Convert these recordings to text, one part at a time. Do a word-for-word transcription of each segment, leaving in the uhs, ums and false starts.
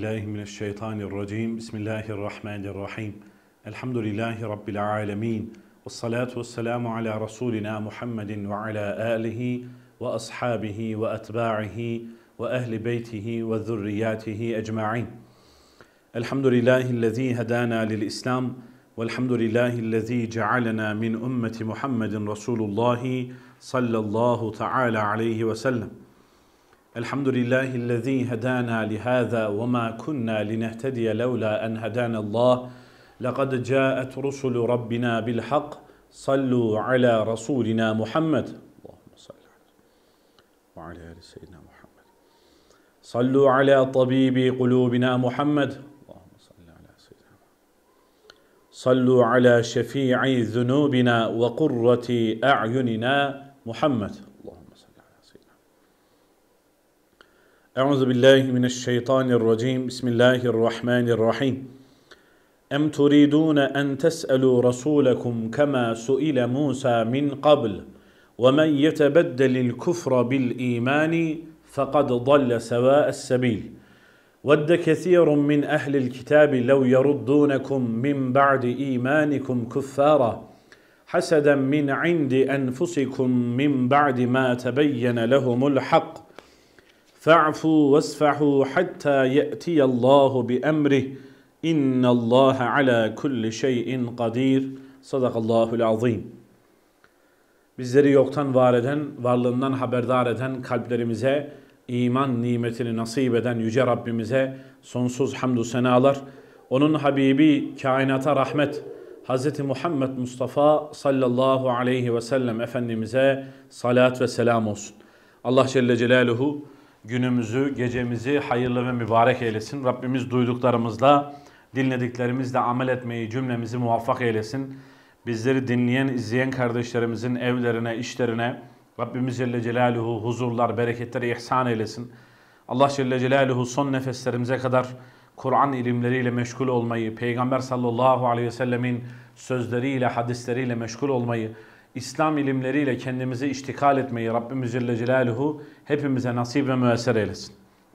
billahi mineşşeytanirracim. Bismillahirrahmanirrahim. Elhamdülillahi Rabbil alemin. Vessalatu vesselamu ala Resulina Muhammedin ve ala alihi ve ashabihi ve etba'ihi ve ehli beytihi ve zürriyatihi ecma'in. Elhamdülillahillezî hedâna lil-İslam velhamdülillahillezî cealena min ümmeti Muhammedin Resulullahi sallallahu teala aleyhi ve sellem. Elhamdülillahillezî hedâna lihâzâ ve mâ kunnâ linehtediye levlâ en hedânallâh. Lekad câet rusulü rabbina bil hak. Sallu ala Rasulina Muhammed. Allahümme salli ala ve ala ali seyyidina Muhammed. Sallu ala tabibi kulubina Muhammed. Allahümme salli ala seyyidina Muhammed. Sallu ala şefî'i zunubina ve kurrati a'yunina Muhammed. Euzu billahi mineşşeytanirracim. Bismillahirrahmanirrahim. Em turidun en tes'elu rasulakum kema su'ila Musa min qabl ve men yetebeddelil kufra bil imani faqad dalla sawa'es sebil. Vedde kesirun min ehlil kitabi lev yeruddunakum min ba'di imanikum kuffara haseden min indi enfusikum min ba'di ma tebeyyene lehumul hak. Fa'fu vasfahu hatta ye'tiyallahu bi emrih. İnnallâhe alâ kulli şeyin kadir. Sadakallâhul azîm. Bizleri yoktan var eden, varlığından haberdar eden, kalplerimize iman nimetini nasip eden Yüce Rabbimize sonsuz hamdü senalar. Onun Habibi, kainata rahmet, Hz. Muhammed Mustafa sallallahu aleyhi ve sellem Efendimiz'e salat ve selam olsun. Allah Celle Celaluhu günümüzü, gecemizi hayırlı ve mübarek eylesin. Rabbimiz duyduklarımızla, dinlediklerimizle amel etmeyi cümlemizi muvaffak eylesin. Bizleri dinleyen, izleyen kardeşlerimizin evlerine, işlerine Rabbimiz Celle Celaluhu huzurlar, bereketler ihsan eylesin. Allah Celle Celaluhu son nefeslerimize kadar Kur'an ilimleriyle meşgul olmayı, Peygamber sallallahu aleyhi ve sellemin sözleriyle, hadisleriyle meşgul olmayı, İslam ilimleriyle kendimizi iştikal etmeyi Rabbimiz Celle Celaluhu hepimize nasip ve müesser eylesin.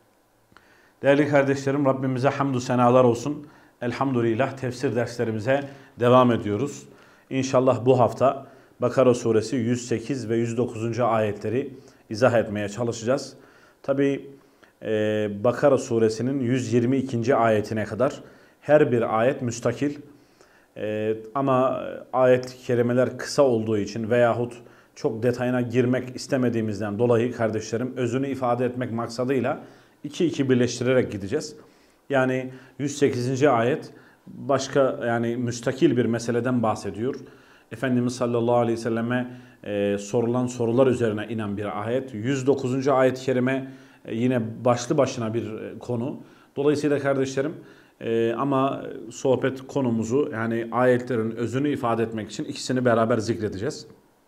Değerli kardeşlerim, Rabbimize hamdü senalar olsun. Elhamdülillah tefsir derslerimize devam ediyoruz. İnşallah bu hafta Bakara suresi yüz sekiz ve yüz dokuzuncu ayetleri izah etmeye çalışacağız. Tabi e, Bakara suresinin yüz yirmi ikinci ayetine kadar her bir ayet müstakil. Ee, ama ayet-i kerimeler kısa olduğu için veyahut çok detayına girmek istemediğimizden dolayı kardeşlerim özünü ifade etmek maksadıyla iki iki birleştirerek gideceğiz. Yani yüz sekizinci ayet başka yani müstakil bir meseleden bahsediyor. Efendimiz sallallahu aleyhi ve selleme e, sorulan sorular üzerine inen bir ayet. yüz dokuzuncu ayet-i kerime e, yine başlı başına bir e, konu. Dolayısıyla kardeşlerim Ee, ama sohbet konumuzu yani ayetlerin özünü ifade etmek için ikisini beraber zikredeceğiz.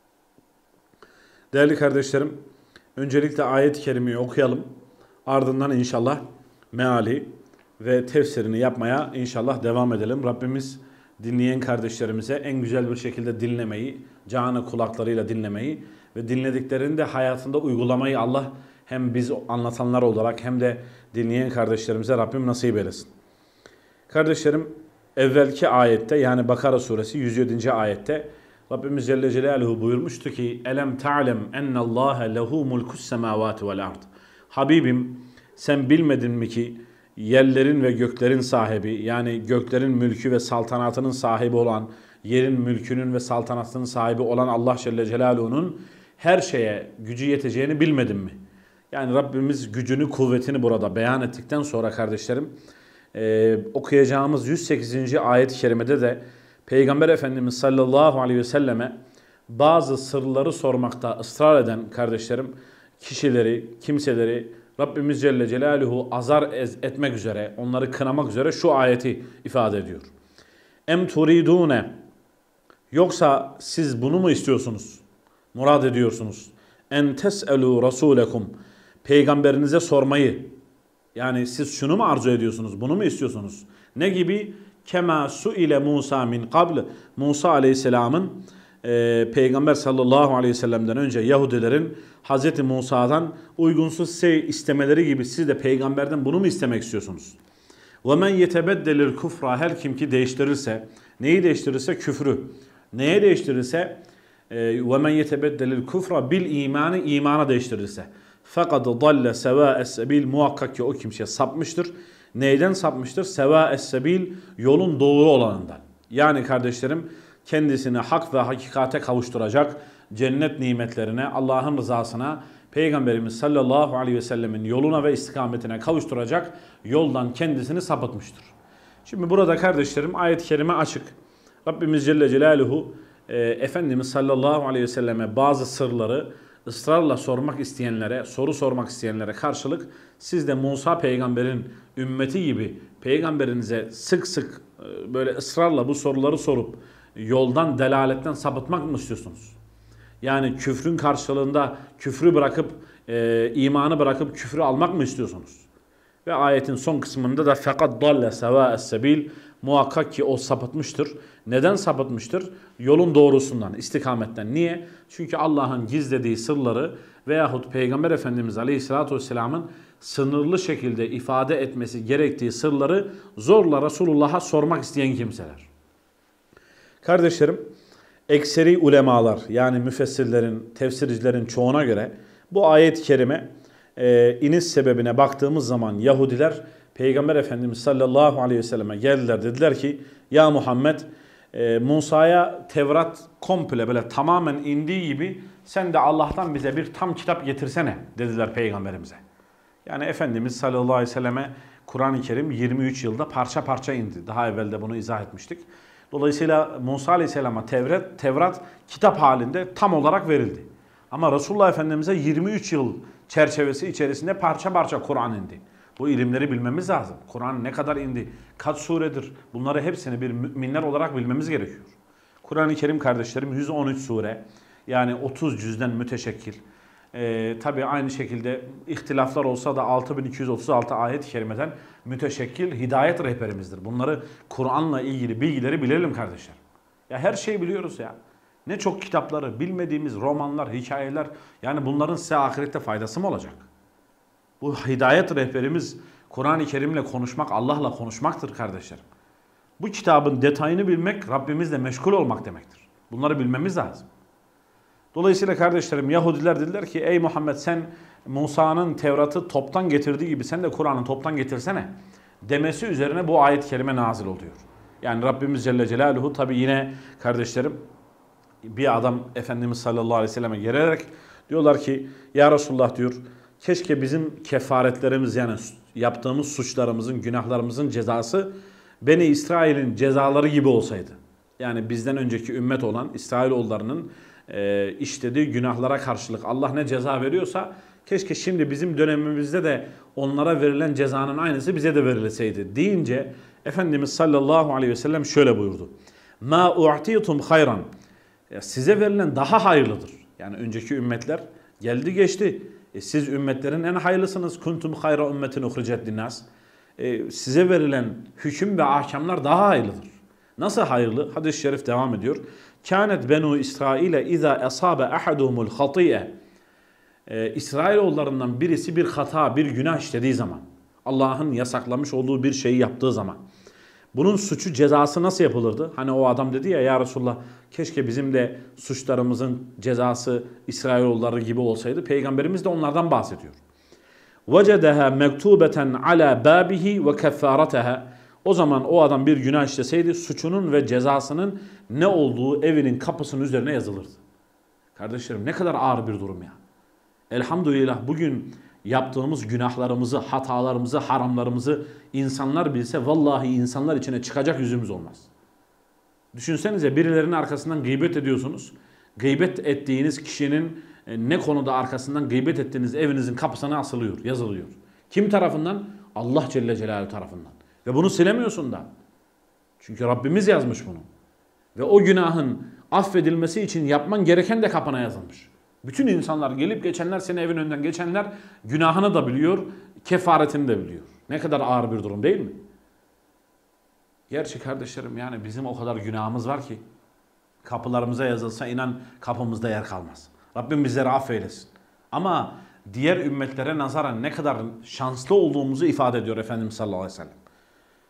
Değerli kardeşlerim, öncelikle ayet-i kerimeyi okuyalım. Ardından inşallah meali ve tefsirini yapmaya inşallah devam edelim. Rabbimiz dinleyen kardeşlerimize en güzel bir şekilde dinlemeyi, canı kulaklarıyla dinlemeyi ve dinlediklerini de hayatında uygulamayı Allah hem biz anlatanlar olarak hem de dinleyen kardeşlerimize Rabbim nasip eylesin. Kardeşlerim, evvelki ayette yani Bakara suresi yüz yedinci ayette Rabbimiz Celle Celaluhu buyurmuştu ki Elem ta'lem ennallâhe lehu mulkus semâvâti vel ard. Habibim sen bilmedin mi ki yerlerin ve göklerin sahibi yani göklerin mülkü ve saltanatının sahibi olan yerin mülkünün ve saltanatının sahibi olan Allah Celle Celaluhu'nun her şeye gücü yeteceğini bilmedin mi? Yani Rabbimiz gücünü kuvvetini burada beyan ettikten sonra kardeşlerim Ee, okuyacağımız yüz sekizinci ayet-i kerimede de Peygamber Efendimiz sallallahu aleyhi ve selleme bazı sırları sormakta ısrar eden kardeşlerim kişileri, kimseleri Rabbimiz Celle Celaluhu azar etmek üzere, onları kınamak üzere şu ayeti ifade ediyor. Em turidune, yoksa siz bunu mu istiyorsunuz? Murad ediyorsunuz. En tes'elu rasulekum, peygamberinize sormayı. Yani siz şunu mu arzu ediyorsunuz? Bunu mu istiyorsunuz? Ne gibi? Kema su'ile Musa min qabl. Musa aleyhisselamın e, Peygamber sallallahu aleyhi ve sellem'den önce Yahudilerin Hz. Musa'dan uygunsuz şey istemeleri gibi siz de peygamberden bunu mu istemek istiyorsunuz? وَمَنْ يَتَبَدَّلِ الْكُفْرَ Her kim ki değiştirirse, neyi değiştirirse? Küfrü. Neye değiştirirse? وَمَنْ يَتَبَدَّلِ الْكُفْرَ bil imanı imana değiştirirse. فَقَدْ ضَلَّ سَوَاءَ السَّبِيلِ Muhakkak ki o kimse sapmıştır. Neyden sapmıştır? سَوَاءَ السَّبِيلِ Yolun doğru olanından. Yani kardeşlerim kendisini hak ve hakikate kavuşturacak, cennet nimetlerine, Allah'ın rızasına, Peygamberimiz sallallahu aleyhi ve sellemin yoluna ve istikametine kavuşturacak yoldan kendisini sapıtmıştır. Şimdi burada kardeşlerim ayet-i kerime açık. Rabbimiz Celle Celaluhu e, Efendimiz sallallahu aleyhi ve selleme bazı sırları ısrarla sormak isteyenlere, soru sormak isteyenlere karşılık siz de Musa peygamberin ümmeti gibi peygamberinize sık sık e, böyle ısrarla bu soruları sorup yoldan, delaletten sapıtmak mı istiyorsunuz? Yani küfrün karşılığında küfrü bırakıp, e, imanı bırakıp küfrü almak mı istiyorsunuz? Ve ayetin son kısmında da فَقَدْ ضَلَّ سَوَاءَ السَّبِيلِ Muhakkak ki o sapıtmıştır. Neden sapıtmıştır? Yolun doğrusundan, istikametten. Niye? Çünkü Allah'ın gizlediği sırları veyahut Peygamber Efendimiz Aleyhisselatü Vesselam'ın sınırlı şekilde ifade etmesi gerektiği sırları zorla Resulullah'a sormak isteyen kimseler. Kardeşlerim, ekseri ulemalar yani müfessirlerin, tefsircilerin çoğuna göre bu ayet-i kerime e, iniş sebebine baktığımız zaman Yahudiler Peygamber Efendimiz sallallahu aleyhi ve selleme geldiler, dediler ki ya Muhammed e, Musa'ya Tevrat komple böyle tamamen indiği gibi sen de Allah'tan bize bir tam kitap getirsene dediler Peygamberimize. Yani Efendimiz sallallahu aleyhi ve selleme Kur'an-ı Kerim yirmi üç yılda parça parça indi. Daha evvel de bunu izah etmiştik. Dolayısıyla Musa Aleyhisselam'a Tevrat, Tevrat kitap halinde tam olarak verildi. Ama Resulullah Efendimiz'e yirmi üç yıl çerçevesi içerisinde parça parça Kur'an indi. Bu ilimleri bilmemiz lazım. Kur'an ne kadar indi, kaç suredir, bunları hepsini bir müminler olarak bilmemiz gerekiyor. Kur'an-ı Kerim kardeşlerim yüz on üç sure, yani otuz cüzden müteşekkil. Ee, Tabi aynı şekilde ihtilaflar olsa da altı bin iki yüz otuz altı ayet-i kerimeden müteşekkil hidayet rehberimizdir. Bunları Kur'an'la ilgili bilgileri bilelim kardeşler. Ya her şeyi biliyoruz ya. Ne çok kitapları, bilmediğimiz romanlar, hikayeler, yani bunların size ahirette faydası mı olacak? Bu hidayet rehberimiz Kur'an-ı Kerim'le konuşmak, Allah'la konuşmaktır kardeşlerim. Bu kitabın detayını bilmek, Rabbimizle meşgul olmak demektir. Bunları bilmemiz lazım. Dolayısıyla kardeşlerim Yahudiler dediler ki ey Muhammed sen Musa'nın Tevrat'ı toptan getirdiği gibi sen de Kur'an'ı toptan getirsene demesi üzerine bu ayet-i kerime nazil oluyor. Yani Rabbimiz Celle Celaluhu tabi yine kardeşlerim bir adam Efendimiz sallallahu aleyhi ve selleme gelerek diyorlar ki ya Resulullah diyor keşke bizim kefaretlerimiz yani yaptığımız suçlarımızın, günahlarımızın cezası Beni İsrail'in cezaları gibi olsaydı. Yani bizden önceki ümmet olan İsrailoğullarının e, işlediği günahlara karşılık Allah ne ceza veriyorsa keşke şimdi bizim dönemimizde de onlara verilen cezanın aynısı bize de verilseydi deyince Efendimiz sallallahu aleyhi ve sellem şöyle buyurdu. Ma u'titum hayran. Size verilen daha hayırlıdır. Yani önceki ümmetler geldi geçti. E siz ümmetlerin en hayırlısınız. Kuntum hayra ümmetin uhricet linnas. E size verilen hüküm ve ahkamlar daha hayırlıdır. Nasıl hayırlı? Hadis-i şerif devam ediyor. Kânet benu İsrail'e izâ esâbe ahaduhumul hati'e. E, İsrailoğullarından birisi bir hata, bir günah işlediği zaman, Allah'ın yasaklamış olduğu bir şeyi yaptığı zaman, bunun suçu cezası nasıl yapılırdı? Hani o adam dedi ya ya Resulullah keşke bizim de suçlarımızın cezası İsrailoğulları gibi olsaydı. Peygamberimiz de onlardan bahsediyor. وَجَدَهَا مَكْتُوبَةً عَلَى بَابِهِ وَكَفَّارَتَهَا. O zaman o adam bir günah işleseydi suçunun ve cezasının ne olduğu evinin kapısının üzerine yazılırdı. Kardeşlerim ne kadar ağır bir durum ya. Elhamdülillah bugün yaptığımız günahlarımızı, hatalarımızı, haramlarımızı insanlar bilse vallahi insanlar içine çıkacak yüzümüz olmaz. Düşünsenize birilerinin arkasından gıybet ediyorsunuz. Gıybet ettiğiniz kişinin ne konuda arkasından gıybet ettiğiniz evinizin kapısına asılıyor, yazılıyor. Kim tarafından? Allah Celle Celaluhu tarafından. Ve bunu silemiyorsun da. Çünkü Rabbimiz yazmış bunu. Ve o günahın affedilmesi için yapman gereken de kapına yazılmış. Bütün insanlar gelip geçenler, senin evin önünden geçenler günahını da biliyor, kefaretini de biliyor. Ne kadar ağır bir durum değil mi? Gerçi kardeşlerim yani bizim o kadar günahımız var ki kapılarımıza yazılsa inan kapımızda yer kalmaz. Rabbim bizleri affeylesin. Ama diğer ümmetlere nazaran ne kadar şanslı olduğumuzu ifade ediyor Efendimiz sallallahu aleyhi ve sellem.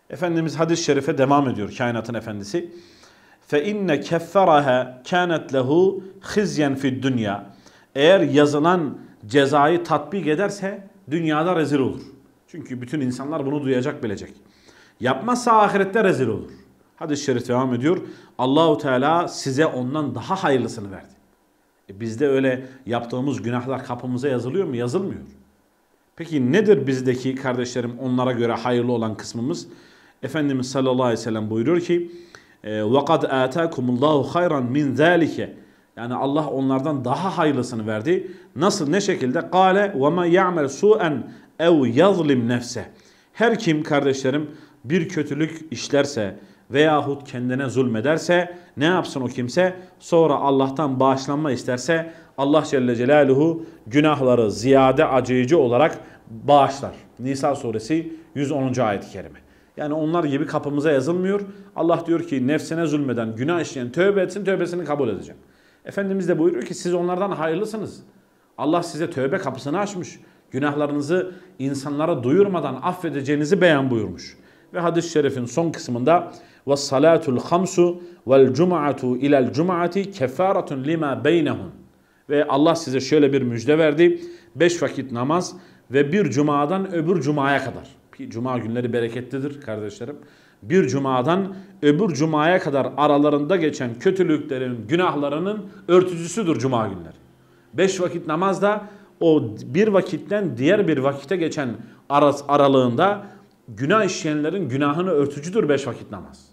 Efendimiz hadis-i şerife devam ediyor, kainatın efendisi. فَاِنَّ كَفَّرَهَا كَانَتْ لَهُ خِزْيًا فِي الدُّنْيَا Eğer yazılan cezayı tatbik ederse dünyada rezil olur. Çünkü bütün insanlar bunu duyacak, bilecek. Yapmazsa ahirette rezil olur. Hadis-i şerif devam ediyor. Allahu Teala size ondan daha hayırlısını verdi. E bizde öyle yaptığımız günahlar kapımıza yazılıyor mu? Yazılmıyor. Peki nedir bizdeki kardeşlerim onlara göre hayırlı olan kısmımız? Efendimiz sallallahu aleyhi ve sellem buyuruyor ki وَقَدْ آتَاكُمُ اللّٰهُ خَيْرًا مِنْ ذَٰلِكَ Yani Allah onlardan daha hayırlısını verdi. Nasıl, ne şekilde? قَالَ وَمَا يَعْمَلْ سُوءًا اَوْ يَظْلِمْ نَفْسَهِ Her kim kardeşlerim bir kötülük işlerse veyahut kendine zulmederse ne yapsın o kimse? Sonra Allah'tan bağışlanma isterse Allah Celle Celaluhu günahları ziyade acıyıcı olarak bağışlar. Nisa suresi yüz onuncu ayet-i kerime. Yani onlar gibi kapımıza yazılmıyor. Allah diyor ki nefsine zulmeden, günah işleyen tövbe etsin, tövbesini kabul edeceğim. Efendimiz de buyuruyor ki siz onlardan hayırlısınız. Allah size tövbe kapısını açmış. Günahlarınızı insanlara duyurmadan affedeceğinizi beyan buyurmuş. Ve hadis-i şerifin son kısmında وَالصَّلَاتُ الْخَمْسُ وَالْجُمَعَةُ اِلَى الْجُمَعَةِ كَفَّارَةٌ لِمَا بَيْنَهُمْ Ve Allah size şöyle bir müjde verdi. Beş vakit namaz ve bir cumadan öbür cumaya kadar. Cuma günleri bereketlidir kardeşlerim. Bir cumadan öbür cumaya kadar aralarında geçen kötülüklerin, günahlarının örtücüsüdür cuma günleri. Beş vakit namaz da o bir vakitten diğer bir vakite geçen aralığında günah işleyenlerin günahını örtücüdür beş vakit namaz.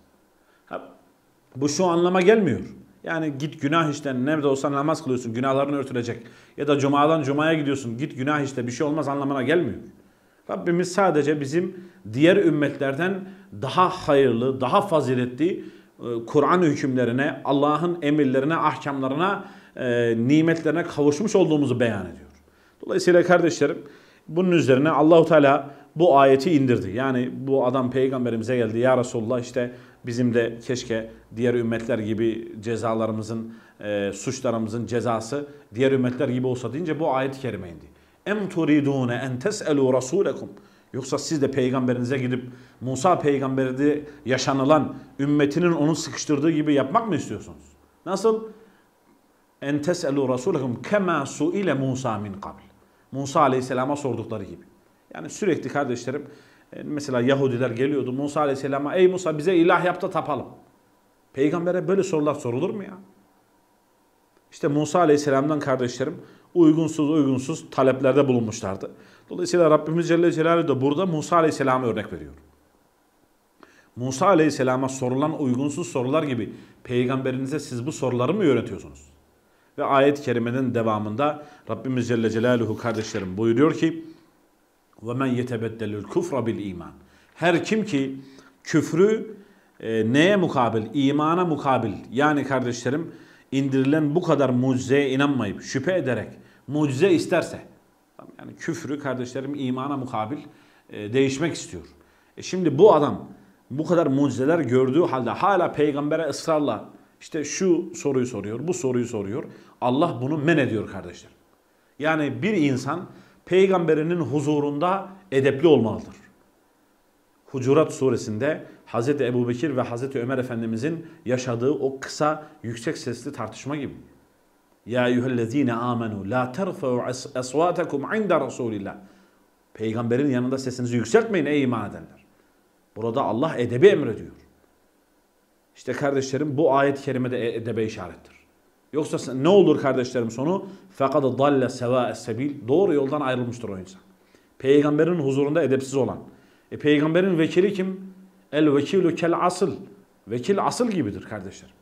Bu şu anlama gelmiyor. Yani git günah işle, nerede olsa namaz kılıyorsun, günahlarını örtülecek. Ya da cumadan cumaya gidiyorsun, git günah işle, bir şey olmaz anlamına gelmiyor. Rabbimiz sadece bizim diğer ümmetlerden daha hayırlı, daha faziletli Kur'an hükümlerine, Allah'ın emirlerine, ahkamlarına, e, nimetlerine kavuşmuş olduğumuzu beyan ediyor. Dolayısıyla kardeşlerim bunun üzerine Allahu Teala bu ayeti indirdi. Yani bu adam peygamberimize geldi. Ya Resulullah işte bizim de keşke diğer ümmetler gibi cezalarımızın, e, suçlarımızın cezası diğer ümmetler gibi olsa deyince bu ayet-i kerime indi. Em turidune en tes'elu rasulakum Yoksa siz de peygamberinize gidip Musa peygamberde yaşanılan ümmetinin onu sıkıştırdığı gibi yapmak mı istiyorsunuz? Nasıl? En tes'elu rasulakum kema su'ile Musa min qabl. Musa aleyhisselama sordukları gibi. Yani sürekli kardeşlerim mesela Yahudiler geliyordu Musa aleyhisselama, ey Musa bize ilah yap da tapalım. Peygambere böyle sorular sorulur mu ya? İşte Musa aleyhisselamdan kardeşlerim uygunsuz uygunsuz taleplerde bulunmuşlardı. Dolayısıyla Rabbimiz Celle Celaluhu da burada Musa aleyhisselama örnek veriyor. Musa aleyhisselama sorulan uygunsuz sorular gibi peygamberinize siz bu soruları mı yönetiyorsunuz? Ve ayet-i kerimenin devamında Rabbimiz Celle Celaluhu kardeşlerim buyuruyor ki وَمَنْ يَتَبَدَّلُ الْكُفْرَ بِالْا۪يمَانِ Her kim ki küfrü e, neye mukabil? İmana mukabil. Yani kardeşlerim indirilen bu kadar mucizeye inanmayıp şüphe ederek mucize isterse, yani küfrü kardeşlerim imana mukabil e, değişmek istiyor. E şimdi bu adam bu kadar mucizeler gördüğü halde hala peygambere ısrarla işte şu soruyu soruyor, bu soruyu soruyor. Allah bunu men ediyor kardeşler. Yani bir insan peygamberinin huzurunda edepli olmalıdır. Hucurat suresinde Hazreti Ebubekir ve Hazreti Ömer Efendimizin yaşadığı o kısa yüksek sesli tartışma gibi. Ya eyyühellezine amenu la terfe'u esvatakum inda Resulillah. Peygamberin yanında sesinizi yükseltmeyin ey iman edenler. Burada Allah edebi emrediyor. İşte kardeşlerim bu ayet-i kerime de edebe işarettir. Yoksa ne olur kardeşlerim sonu? فَقَدْ ضَلَّ سَوَاءَ السَّبِيلِ Doğru yoldan ayrılmıştır o insan. Peygamberin huzurunda edepsiz olan. E peygamberin vekili kim? El vekilu kel asıl. Vekil asıl gibidir kardeşlerim.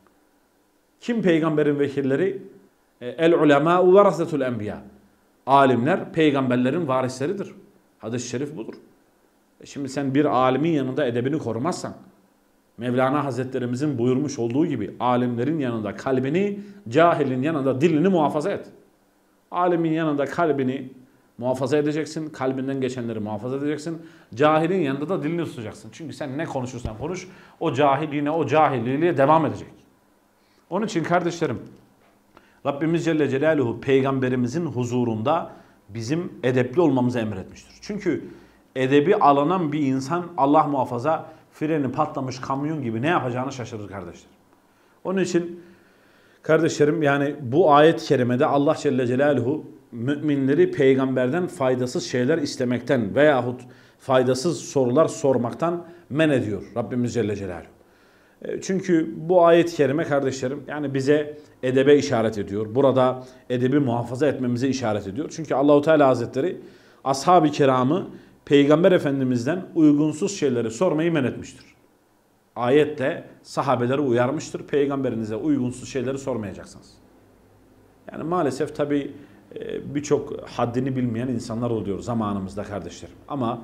Kim peygamberin vekilleri? E, el ulemâ'u verasetul enbiya. Alimler peygamberlerin varisleridir. Hadis-i şerif budur. E şimdi sen bir alimin yanında edebini korumazsan, Mevlana Hazretlerimizin buyurmuş olduğu gibi alimlerin yanında kalbini, cahilin yanında dilini muhafaza et. Alimin yanında kalbini muhafaza edeceksin, kalbinden geçenleri muhafaza edeceksin. Cahilin yanında da dilini tutacaksın. Çünkü sen ne konuşursan konuş, o cahil yine o cahilliğe devam edecek. Onun için kardeşlerim, Rabbimiz Celle Celaluhu peygamberimizin huzurunda bizim edepli olmamızı emretmiştir. Çünkü edebi alınan bir insan Allah muhafaza freni patlamış kamyon gibi ne yapacağını şaşırır kardeşlerim. Onun için kardeşlerim yani bu ayet-i kerimede Allah Celle Celaluhu müminleri peygamberden faydasız şeyler istemekten veyahut faydasız sorular sormaktan men ediyor Rabbimiz Celle Celaluhu. Çünkü bu ayet-i kerime kardeşlerim yani bize edebe işaret ediyor. Burada edebi muhafaza etmemize işaret ediyor. Çünkü Allahu Teala Hazretleri ashab-ı kiramı Peygamber Efendimiz'den uygunsuz şeyleri sormayı men etmiştir. Ayette sahabeleri uyarmıştır. Peygamberinize uygunsuz şeyleri sormayacaksınız. Yani maalesef tabi birçok haddini bilmeyen insanlar oluyor zamanımızda kardeşlerim. Ama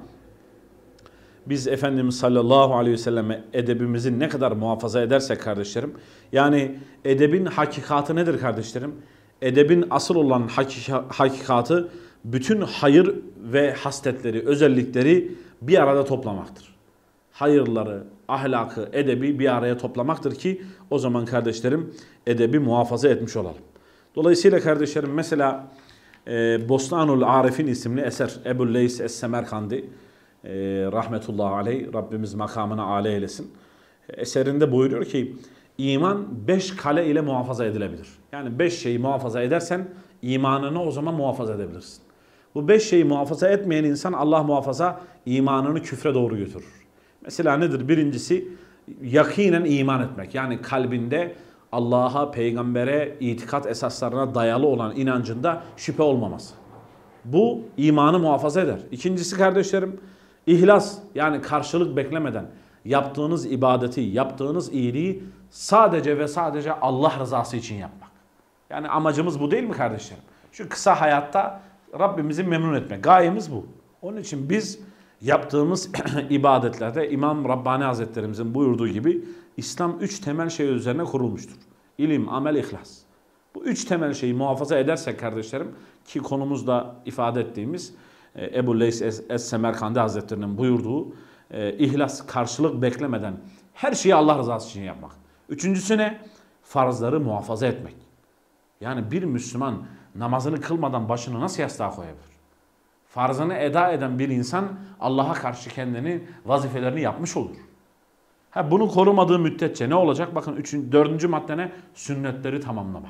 biz Efendimiz sallallahu aleyhi ve selleme edebimizi ne kadar muhafaza edersek kardeşlerim. Yani edebin hakikatı nedir kardeşlerim? Edebin asıl olan hakikatı bütün hayır ve hasletleri, özellikleri bir arada toplamaktır. Hayırları, ahlakı, edebi bir araya toplamaktır ki o zaman kardeşlerim edebi muhafaza etmiş olalım. Dolayısıyla kardeşlerim mesela e, Bostanul Arif'in isimli eser Ebu Leys Es-Semerkandi e, rahmetullahi aleyh Rabbimiz makamına âli eylesin. Eserinde buyuruyor ki iman beş kale ile muhafaza edilebilir. Yani beş şeyi muhafaza edersen imanını o zaman muhafaza edebilirsin. Bu beş şeyi muhafaza etmeyen insan Allah muhafaza imanını küfre doğru götürür. Mesela nedir? Birincisi yakinen iman etmek. Yani kalbinde Allah'a, peygambere, itikat esaslarına dayalı olan inancında şüphe olmaması. Bu imanı muhafaza eder. İkincisi kardeşlerim ihlas yani karşılık beklemeden yaptığınız ibadeti, yaptığınız iyiliği sadece ve sadece Allah rızası için yapmak. Yani amacımız bu değil mi kardeşlerim? Şu kısa hayatta Rabbimizi memnun etmek. Gayemiz bu. Onun için biz yaptığımız ibadetlerde İmam Rabbani Hazretlerimizin buyurduğu gibi İslam üç temel şey üzerine kurulmuştur. İlim, amel, ihlas. Bu üç temel şeyi muhafaza edersek kardeşlerim ki konumuzda ifade ettiğimiz Ebu Leys Es-Semerkandi Hazretlerinin buyurduğu ihlas, karşılık beklemeden her şeyi Allah rızası için yapmak. Üçüncüsü ne? Farzları muhafaza etmek. Yani bir Müslüman namazını kılmadan başını nasıl yastığa koyabilir? Farzını eda eden bir insan Allah'a karşı kendini, vazifelerini yapmış olur. Ha, bunu korumadığı müddetçe ne olacak? Bakın üçüncü, dördüncü madde ne? Sünnetleri tamamlamak.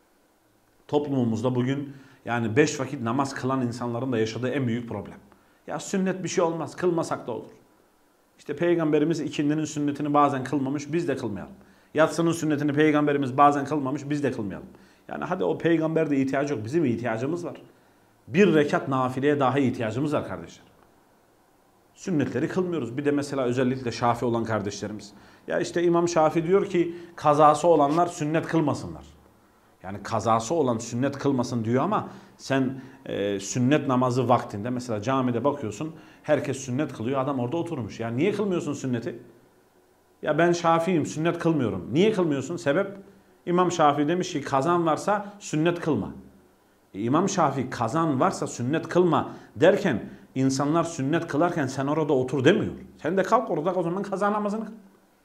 Toplumumuzda bugün yani beş vakit namaz kılan insanların da yaşadığı en büyük problem. Ya sünnet bir şey olmaz, kılmasak da olur. İşte Peygamberimiz ikindinin sünnetini bazen kılmamış, biz de kılmayalım. Yatsının sünnetini Peygamberimiz bazen kılmamış, biz de kılmayalım. Yani hadi o peygamberde ihtiyacı yok, bizim ihtiyacımız var. Bir rekat nafileye dahi ihtiyacımız var kardeşler. Sünnetleri kılmıyoruz. Bir de mesela özellikle Şafii olan kardeşlerimiz. Ya işte İmam Şafii diyor ki kazası olanlar sünnet kılmasınlar. Yani kazası olan sünnet kılmasın diyor ama sen e, sünnet namazı vaktinde mesela camide bakıyorsun herkes sünnet kılıyor, adam orada oturmuş. Ya niye kılmıyorsun sünneti? Ya ben Şafii'yim, sünnet kılmıyorum. Niye kılmıyorsun? Sebep? İmam Şafii demiş ki kazan varsa sünnet kılma. E, İmam Şafii kazan varsa sünnet kılma derken insanlar sünnet kılarken sen orada otur demiyor. Sen de kalk orada o zaman kaza namazını kıl.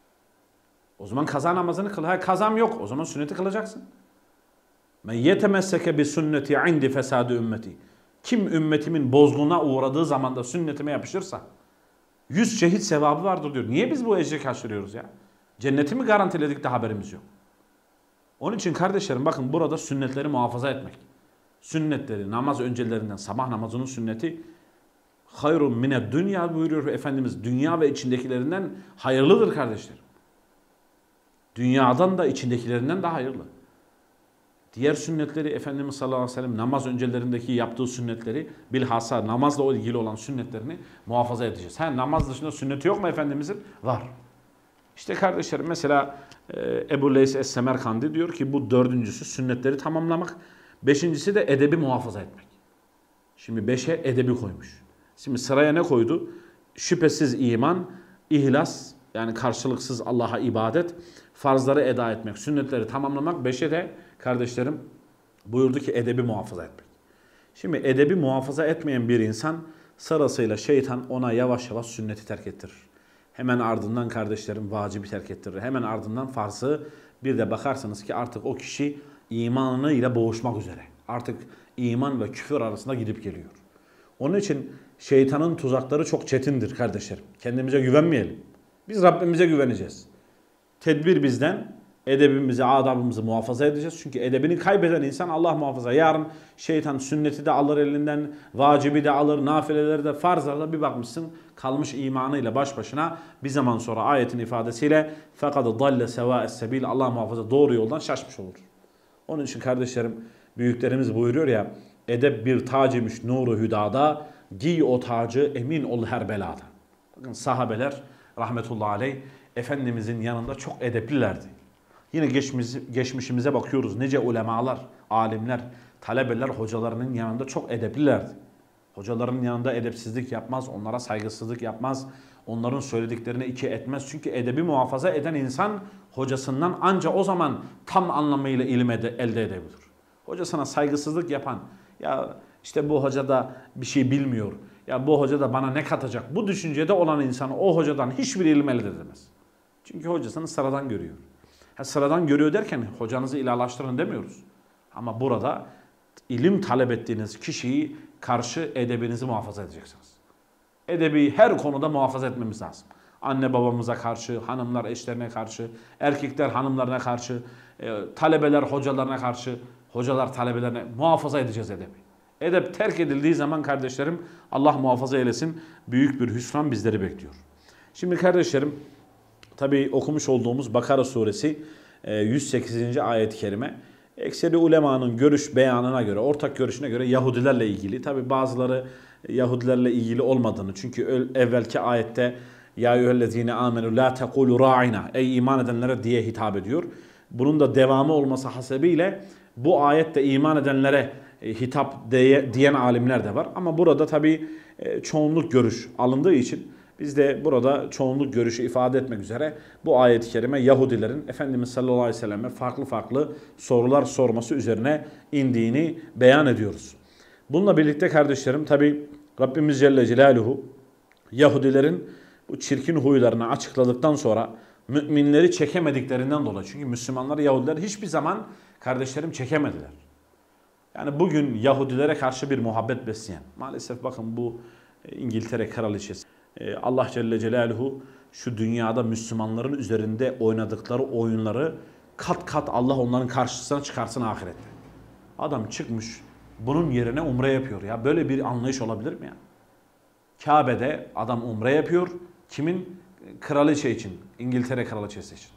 O zaman kaza namazını kıl. Ha kazam yok o zaman sünneti kılacaksın. Men yetemesseke bi sünneti indi fesadu ümmeti. Kim ümmetimin bozguna uğradığı zaman da sünnetime yapışırsa yüz şehit sevabı vardır diyor. Niye biz bu ecri kaçırıyoruz ya? Cenneti mi garantiledik de haberimiz yok? Onun için kardeşlerim bakın burada sünnetleri muhafaza etmek. Sünnetleri namaz öncelerinden sabah namazının sünneti hayrun mined dünya buyuruyor Efendimiz. Dünya ve içindekilerinden hayırlıdır kardeşlerim. Dünyadan da içindekilerinden daha hayırlı. Diğer sünnetleri Efendimiz sallallahu aleyhi ve sellem namaz öncelerindeki yaptığı sünnetleri bilhassa namazla ilgili olan sünnetlerini muhafaza edeceğiz. Ha, namaz dışında sünneti yok mu Efendimizin? Var. İşte kardeşlerim mesela e, Ebu Leys Es-Semerkandi diyor ki bu dördüncüsü sünnetleri tamamlamak. Beşincisi de edebi muhafaza etmek. Şimdi beşe edebi koymuş. Şimdi sıraya ne koydu? Şüphesiz iman, ihlas yani karşılıksız Allah'a ibadet, farzları eda etmek, sünnetleri tamamlamak. Beşe de kardeşlerim buyurdu ki edebi muhafaza etmek. Şimdi edebi muhafaza etmeyen bir insan sırasıyla şeytan ona yavaş yavaş sünneti terk ettirir. Hemen ardından kardeşlerim vacibi terk ettirir. Hemen ardından farzı, bir de bakarsınız ki artık o kişi imanıyla boğuşmak üzere. Artık iman ve küfür arasında gidip geliyor. Onun için şeytanın tuzakları çok çetindir kardeşlerim. Kendimize güvenmeyelim. Biz Rabbimize güveneceğiz. Tedbir bizden, edebimizi, adabımızı muhafaza edeceğiz. Çünkü edebini kaybeden insan Allah muhafaza. Yarın şeytan sünneti de alır elinden, vacibi de alır, nafileleri de, farzları da bir bakmışsın kalmış imanıyla baş başına bir zaman sonra ayetin ifadesiyle فَقَدْ ضَلَّ سَوَاءَ السَّب۪يلِ Allah muhafaza doğru yoldan şaşmış olur. Onun için kardeşlerim, büyüklerimiz buyuruyor ya, edep bir tac imiş nuru hüdada, giy o tacı emin ol her belada. Bakın sahabeler rahmetullahi aleyh Efendimizin yanında çok edeplilerdi. Yine geçmiş, geçmişimize bakıyoruz. Nice ulemalar, alimler, talebeler hocalarının yanında çok edeplilerdi. Hocalarının yanında edepsizlik yapmaz, onlara saygısızlık yapmaz, onların söylediklerini iki etmez. Çünkü edebi muhafaza eden insan hocasından ancak o zaman tam anlamıyla ilim elde edebilir. Hocasına saygısızlık yapan, ya işte bu hoca da bir şey bilmiyor, ya bu hoca da bana ne katacak, bu düşüncede olan insan o hocadan hiçbir ilim elde edemez. Çünkü hocasını sıradan görüyor. Ha, sıradan görüyor derken hocanızı ilahlaştırın demiyoruz. Ama burada ilim talep ettiğiniz kişiyi karşı edebinizi muhafaza edeceksiniz. Edebi her konuda muhafaza etmemiz lazım. Anne babamıza karşı, hanımlar eşlerine karşı, erkekler hanımlarına karşı, e, talebeler hocalarına karşı, hocalar talebelerine muhafaza edeceğiz edebi. Edep terk edildiği zaman kardeşlerim Allah muhafaza eylesin büyük bir hüsran bizleri bekliyor. Şimdi kardeşlerim tabi okumuş olduğumuz Bakara suresi yüz sekizinci ayet-i kerime ekseri ulemanın görüş beyanına göre, ortak görüşüne göre Yahudilerle ilgili. Tabi bazıları Yahudilerle ilgili olmadığını, çünkü evvelki ayette ya eyyühellezine amenu la tekulu ra'ina, ey iman edenlere diye hitap ediyor. Bunun da devamı olması hasebiyle bu ayette iman edenlere hitap diye, diyen alimler de var. Ama burada tabi çoğunluk görüş alındığı için biz de burada çoğunluk görüşü ifade etmek üzere bu ayet-i kerime Yahudilerin Efendimiz sallallahu aleyhi ve selleme farklı farklı sorular sorması üzerine indiğini beyan ediyoruz. Bununla birlikte kardeşlerim tabi Rabbimiz Celle Celaluhu Yahudilerin bu çirkin huylarını açıkladıktan sonra müminleri çekemediklerinden dolayı, çünkü Müslümanlar Yahudiler hiçbir zaman kardeşlerim çekemediler. Yani bugün Yahudilere karşı bir muhabbet besleyen, maalesef bakın bu İngiltere Kraliçesi, Allah Celle Celaluhu şu dünyada Müslümanların üzerinde oynadıkları oyunları kat kat Allah onların karşısına çıkarsın ahirette. Adam çıkmış bunun yerine umre yapıyor ya. Böyle bir anlayış olabilir mi ya? Kabe'de adam umre yapıyor. Kimin? Kraliçe için. İngiltere Kraliçesi için.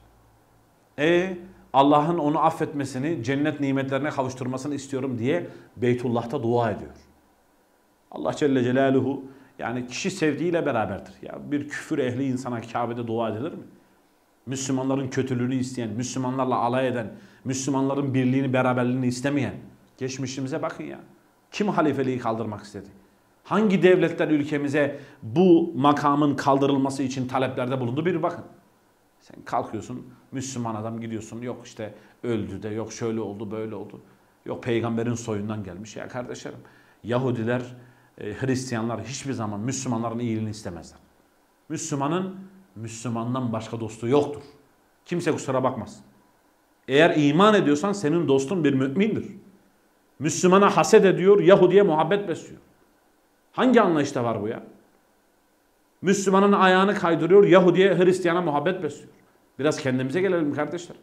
E Allah'ın onu affetmesini, cennet nimetlerine kavuşturmasını istiyorum diye Beytullah'ta dua ediyor. Allah Celle Celaluhu yani kişi sevdiğiyle beraberdir. Ya bir küfür ehli insana Kabe'de dua edilir mi? Müslümanların kötülüğünü isteyen, Müslümanlarla alay eden, Müslümanların birliğini, beraberliğini istemeyen. Geçmişimize bakın ya. Kim halifeliği kaldırmak istedi? Hangi devletler ülkemize bu makamın kaldırılması için taleplerde bulundu? Bir bakın. Sen kalkıyorsun, Müslüman adam gidiyorsun. Yok işte öldü de, yok şöyle oldu, böyle oldu. Yok peygamberin soyundan gelmiş. Ya kardeşlerim, Yahudiler, Hristiyanlar hiçbir zaman Müslümanların iyiliğini istemezler. Müslümanın Müslümandan başka dostu yoktur. Kimse kusura bakmaz. Eğer iman ediyorsan senin dostun bir mümindir. Müslümana haset ediyor, Yahudiye muhabbet besliyor. Hangi anlayışta var bu ya? Müslümanın ayağını kaydırıyor, Yahudiye, Hristiyana muhabbet besliyor. Biraz kendimize gelelim kardeşler.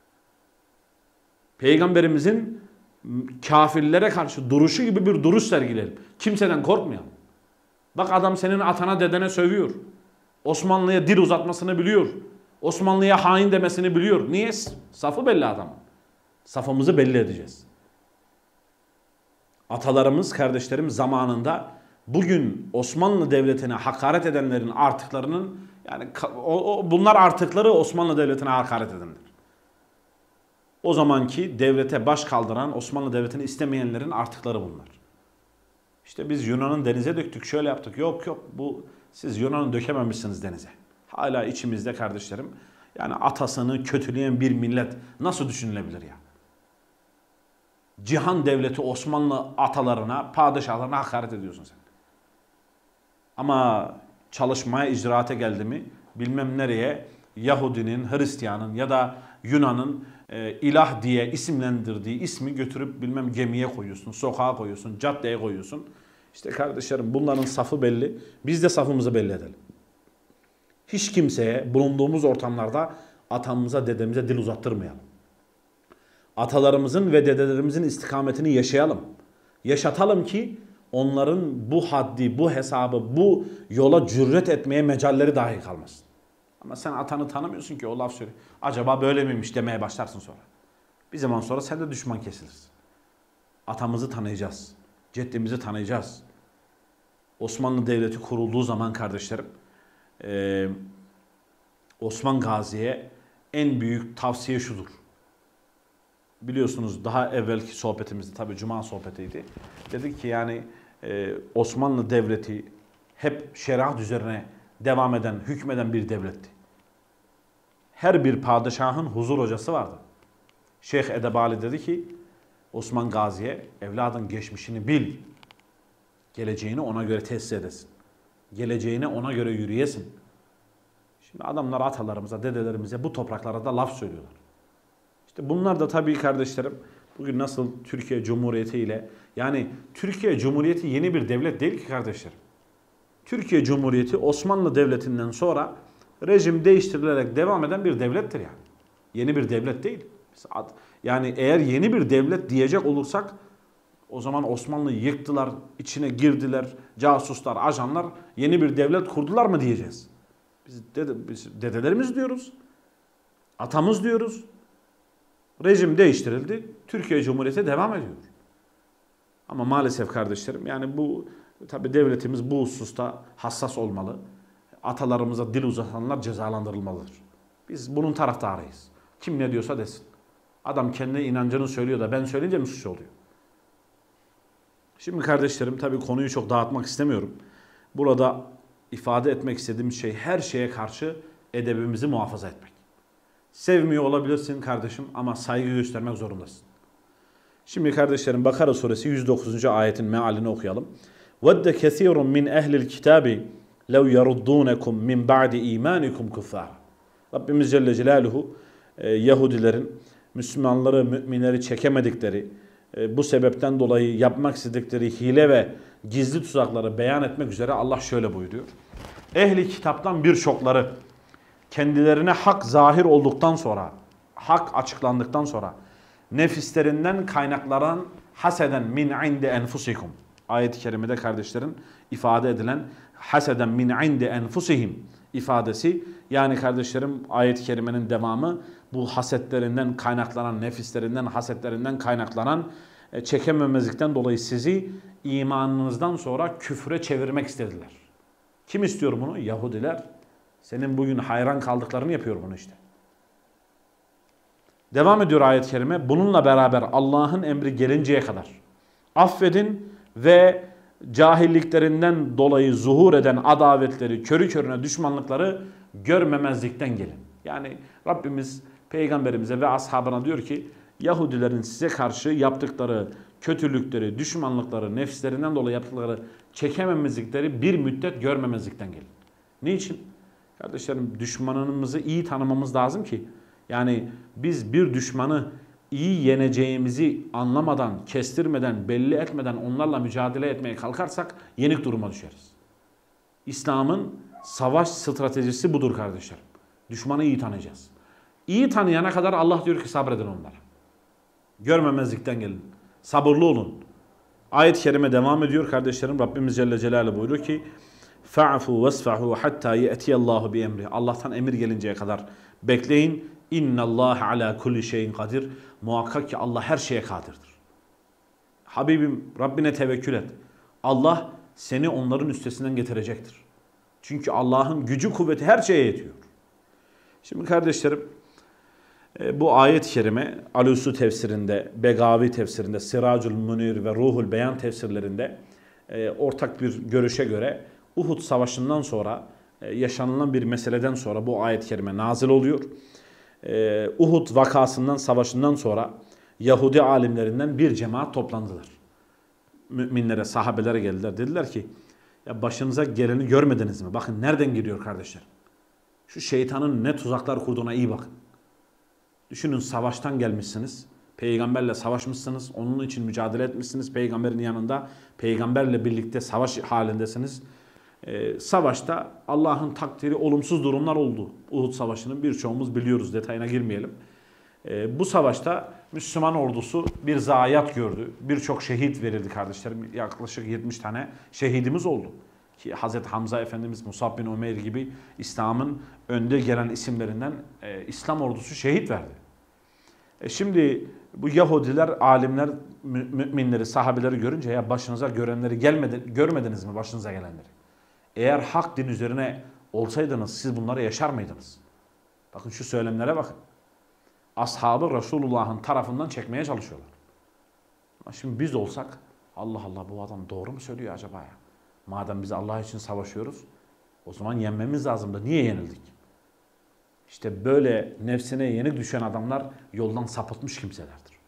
Peygamberimizin kafirlere karşı duruşu gibi bir duruş sergileyelim. Kimseden korkmayalım. Bak adam senin atana dedene sövüyor. Osmanlı'ya dil uzatmasını biliyor. Osmanlı'ya hain demesini biliyor. Niye? Safı belli adamın. Safımızı belli edeceğiz. Atalarımız, kardeşlerim zamanında bugün Osmanlı Devleti'ne hakaret edenlerin artıklarının, yani o, o, bunlar artıkları Osmanlı Devleti'ne hakaret edenler. O zamanki devlete baş kaldıran, Osmanlı Devleti'ni istemeyenlerin artıkları bunlar. İşte biz Yunan'ın denize döktük, şöyle yaptık. Yok yok, bu siz Yunan'ı dökememişsiniz denize. Hala içimizde kardeşlerim, yani atasını kötüleyen bir millet nasıl düşünülebilir ya? Cihan devleti Osmanlı atalarına, padişahlarına hakaret ediyorsun sen. Ama çalışmaya, icraate geldi mi bilmem nereye Yahudinin, Hristiyanın ya da Yunan'ın e, ilah diye isimlendirdiği ismi götürüp bilmem gemiye koyuyorsun, sokağa koyuyorsun, caddeye koyuyorsun. İşte kardeşlerim bunların safı belli. Biz de safımızı belli edelim. Hiç kimseye bulunduğumuz ortamlarda atamıza, dedemize dil uzattırmayalım. Atalarımızın ve dedelerimizin istikametini yaşayalım. Yaşatalım ki onların bu haddi, bu hesabı, bu yola cüret etmeye mecalleri dahi kalmasın. Ama sen atanı tanımıyorsun ki o laf söylüyor. Acaba böyle miymiş demeye başlarsın sonra. Bir zaman sonra sen de düşman kesilirsin. Atamızı tanıyacağız. Ceddimizi tanıyacağız. Osmanlı Devleti kurulduğu zaman kardeşlerim, Ee, Osman Gazi'ye en büyük tavsiye şudur. Biliyorsunuz daha evvelki sohbetimizde, tabi Cuma sohbetiydi. Dedik ki yani e, Osmanlı Devleti hep şeriat üzerine devam eden, hükmeden bir devletti. Her bir padişahın huzur hocası vardı. Şeyh Edebali dedi ki Osman Gazi'ye, evladın geçmişini bil. Geleceğini ona göre tesis edesin. Geleceğine ona göre yürüyesin. Şimdi adamlar atalarımıza, dedelerimize bu topraklara da laf söylüyorlar. İşte bunlar da tabii kardeşlerim bugün nasıl Türkiye Cumhuriyeti ile, yani Türkiye Cumhuriyeti yeni bir devlet değil ki kardeşlerim. Türkiye Cumhuriyeti Osmanlı Devleti'nden sonra rejim değiştirilerek devam eden bir devlettir yani. Yeni bir devlet değil. Yani eğer yeni bir devlet diyecek olursak o zaman Osmanlı'yı yıktılar, içine girdiler, casuslar, ajanlar yeni bir devlet kurdular mı diyeceğiz. Biz, dede, biz dedelerimiz diyoruz, atamız diyoruz. Rejim değiştirildi, Türkiye Cumhuriyeti devam ediyor. Ama maalesef kardeşlerim yani bu tabi devletimiz bu hususta hassas olmalı. Atalarımıza dil uzatanlar cezalandırılmalıdır. Biz bunun taraftarıyız. Kim ne diyorsa desin. Adam kendine inancını söylüyor da ben söyleyince mi suç oluyor? Şimdi kardeşlerim tabii konuyu çok dağıtmak istemiyorum. Burada ifade etmek istediğim şey her şeye karşı edebimizi muhafaza etmek. Sevmiyor olabilirsin kardeşim ama saygı göstermek zorundasın. Şimdi kardeşlerim Bakara suresi yüz dokuzuncu ayetin mealini okuyalım. وَدَّ كَثِيرٌ مِنْ اَهْلِ الْكِتَابِ لَوْ يَرُدُّونَكُمْ مِنْ بَعْدِ اِيمَانِكُمْ كُفَّارًا. Rabbimiz Celle Celaluhu Yahudilerin Müslümanları, müminleri çekemedikleri, bu sebepten dolayı yapmak istedikleri hile ve gizli tuzakları beyan etmek üzere Allah şöyle buyuruyor. Ehli kitaptan birçokları kendilerine hak zahir olduktan sonra, hak açıklandıktan sonra nefislerinden kaynaklanan haseden min indi enfusikum. Ayet-i kerimede kardeşlerin ifade edilen haseden min indi enfusihim ifadesi, yani kardeşlerim ayet-i kerimenin devamı bu hasetlerinden kaynaklanan, nefislerinden, hasetlerinden kaynaklanan çekememezlikten dolayı sizi imanınızdan sonra küfre çevirmek istediler. Kim istiyor bunu? Yahudiler. Senin bugün hayran kaldıklarını yapıyor bunu işte. Devam ediyor ayet-i kerime. Bununla beraber Allah'ın emri gelinceye kadar affedin ve cahilliklerinden dolayı zuhur eden adavetleri, körü körüne düşmanlıkları görmemezlikten gelin. Yani Rabbimiz Peygamberimize ve ashabına diyor ki Yahudilerin size karşı yaptıkları kötülükleri, düşmanlıkları, nefslerinden dolayı yaptıkları çekememezlikleri bir müddet görmemezlikten gelin. Niçin? Kardeşlerim düşmanımızı iyi tanımamız lazım ki yani biz bir düşmanı iyi yeneceğimizi anlamadan, kestirmeden, belli etmeden onlarla mücadele etmeye kalkarsak yenik duruma düşeriz. İslam'ın savaş stratejisi budur kardeşlerim. Düşmanı iyi tanıyacağız. İyi tanıyana kadar Allah diyor ki sabredin onlara. Görmemezlikten gelin. Sabırlı olun. Ayet-i kerime devam ediyor kardeşlerim. Rabbimiz Celle Celaluhu buyuruyor ki فَعْفُوا وَاسْفَحُوا حَتَّى يَأْتِيَ اللّٰهُ بِاَمْرِهِ. Allah'tan emir gelinceye kadar bekleyin. اِنَّ اللّٰهَ عَلَى كُلِّ şeyin kadir. Muhakkak ki Allah her şeye kadirdir. Habibim Rabbine tevekkül et. Allah seni onların üstesinden getirecektir. Çünkü Allah'ın gücü kuvveti her şeye yetiyor. Şimdi kardeşlerim bu ayet-i kerime Alusu tefsirinde, Begavi tefsirinde, Siracül Munir ve Ruhul Beyan tefsirlerinde ortak bir görüşe göre Uhud Savaşı'ndan sonra yaşanılan bir meseleden sonra bu ayet-i kerime nazil oluyor. Uhud vakasından, savaşından sonra Yahudi alimlerinden bir cemaat toplandılar. Müminlere, sahabelere geldiler. Dediler ki ya başınıza geleni görmediniz mi? Bakın nereden giriyor kardeşler. Şu şeytanın ne tuzaklar kurduğuna iyi bakın. Düşünün savaştan gelmişsiniz. Peygamberle savaşmışsınız. Onun için mücadele etmişsiniz. Peygamberin yanında. Peygamberle birlikte savaş halindesiniz. Ee, savaşta Allah'ın takdiri olumsuz durumlar oldu. Uhud Savaşı'nın birçoğumuz biliyoruz, detayına girmeyelim. Ee, bu savaşta Müslüman ordusu bir zayiat gördü. Birçok şehit verildi kardeşlerim. Yaklaşık yetmiş tane şehidimiz oldu. Ki Hazreti Hamza Efendimiz, Musab bin Umeyr gibi İslam'ın önde gelen isimlerinden e, İslam ordusu şehit verdi. E şimdi bu Yahudiler, alimler, mü müminleri, sahabeleri görünce ya başınıza görenleri gelmedi, görmediniz mi başınıza gelenleri? Eğer hak din üzerine olsaydınız siz bunları yaşar mıydınız? Bakın şu söylemlere bakın. Ashabı Resulullah'ın tarafından çekmeye çalışıyorlar. Ama şimdi biz olsak Allah Allah bu adam doğru mu söylüyor acaba ya? Madem biz Allah için savaşıyoruz o zaman yenmemiz lazımdı. Niye yenildik? İşte böyle nefsine yenik düşen adamlar yoldan sapıtmış kimselerdir.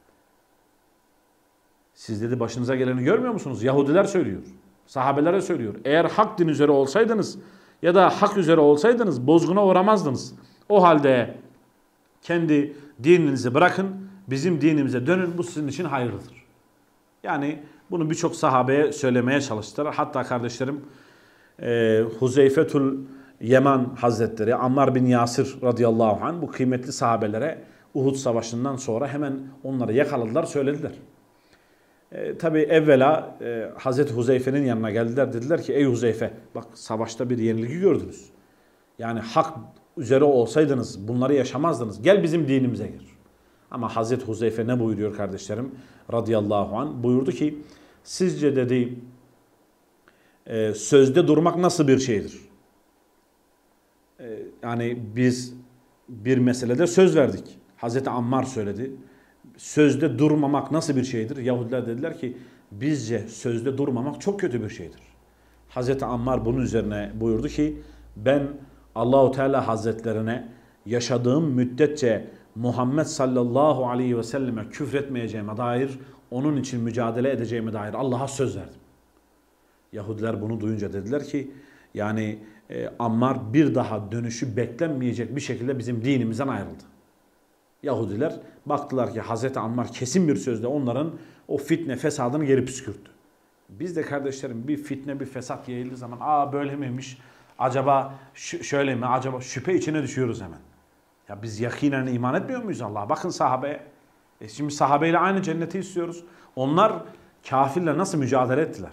Siz dedi başınıza geleni görmüyor musunuz? Yahudiler söylüyor. Sahabelere söylüyor. Eğer hak din üzere olsaydınız ya da hak üzere olsaydınız bozguna uğramazdınız. O halde kendi dininizi bırakın, bizim dinimize dönün, bu sizin için hayırlıdır. Yani bunu birçok sahabeye söylemeye çalıştılar. Hatta kardeşlerim e, Huzeyfetül Yeman Hazretleri, Ammar bin Yasir radıyallahu anh bu kıymetli sahabelere Uhud Savaşı'ndan sonra hemen onları yakaladılar, söylediler. E, Tabi evvela e, Hazreti Huzeyfe'nin yanına geldiler, dediler ki ey Huzeyfe bak savaşta bir yenilgi gördünüz. Yani hak üzere olsaydınız bunları yaşamazdınız. Gel bizim dinimize gir. Ama Hazreti Huzeyfe ne buyuruyor kardeşlerim radıyallahu anh? Buyurdu ki sizce dedi e, sözde durmak nasıl bir şeydir? E, yani biz bir meselede söz verdik. Hazreti Ammar söyledi. Sözde durmamak nasıl bir şeydir? Yahudiler dediler ki bizce sözde durmamak çok kötü bir şeydir. Hazreti Ammar bunun üzerine buyurdu ki ben Allahu Teala Hazretlerine yaşadığım müddetçe Muhammed sallallahu aleyhi ve selleme küfretmeyeceğime dair, onun için mücadele edeceğime dair Allah'a söz verdim. Yahudiler bunu duyunca dediler ki yani e, Ammar bir daha dönüşü beklenmeyecek bir şekilde bizim dinimizden ayrıldı. Yahudiler baktılar ki Hazreti Ammar kesin bir sözle onların o fitne fesadını geri püskürttü. Biz de kardeşlerim bir fitne bir fesat yayıldığı zaman aa böyle miymiş, acaba şöyle mi, acaba şüphe içine düşüyoruz hemen. Ya biz yakinen iman etmiyor muyuz Allah'a? Bakın sahabeye. E şimdi sahabeyle aynı cenneti istiyoruz. Onlar kafirle nasıl mücadele ettiler?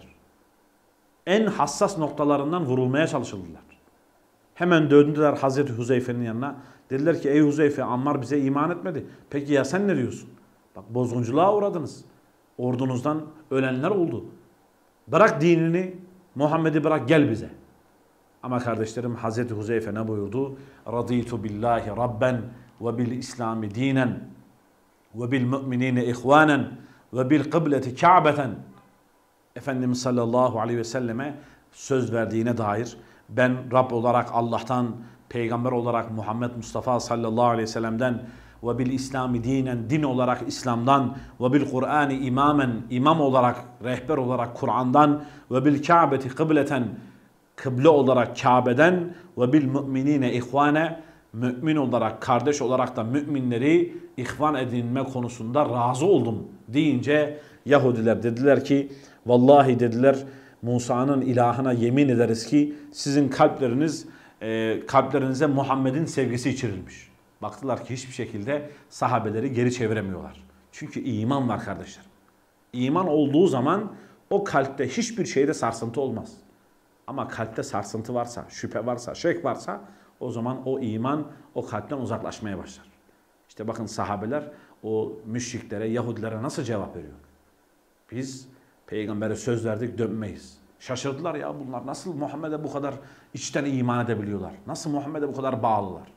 En hassas noktalarından vurulmaya çalışıldılar. Hemen döndüler Hazreti Huzeyfe'nin yanına. Dediler ki ey Huzeyfe Ammar bize iman etmedi. Peki ya sen ne diyorsun? Bak bozgunculuğa uğradınız. Ordunuzdan ölenler oldu. Bırak dinini, Muhammed'i bırak gel bize. Ama kardeşlerim Hazreti Huzeyfe ne buyurdu? Raditu billahi rabben ve bil islami dinen ve bil müminine ihvanen ve bil kıbleti ka'beten. Efendimiz sallallahu aleyhi ve selleme söz verdiğine dair ben Rab olarak Allah'tan, peygamber olarak Muhammed Mustafa sallallahu aleyhi ve sellem'den ve bil İslami dinen, din olarak İslam'dan ve bil Kur'an'ı imamen, imam olarak, rehber olarak Kur'an'dan ve bil Ka'beti kıbleten, kıble olarak Kabe'den ve bil müminine ihvane, mümin olarak, kardeş olarak da müminleri ihvan edinme konusunda razı oldum deyince Yahudiler dediler ki vallahi dediler Musa'nın ilahına yemin ederiz ki sizin kalpleriniz e, kalplerinize Muhammed'in sevgisi içirilmiş. Baktılar ki hiçbir şekilde sahabeleri geri çeviremiyorlar. Çünkü iman var kardeşler. İman olduğu zaman o kalpte hiçbir şeyde sarsıntı olmaz. Ama kalpte sarsıntı varsa, şüphe varsa, şek varsa o zaman o iman o kalpten uzaklaşmaya başlar. İşte bakın sahabeler o müşriklere, Yahudilere nasıl cevap veriyor? Biz peygambere söz verdik dönmeyiz. Şaşırdılar ya bunlar nasıl Muhammed'e bu kadar içten iman edebiliyorlar? Nasıl Muhammed'e bu kadar bağlılar?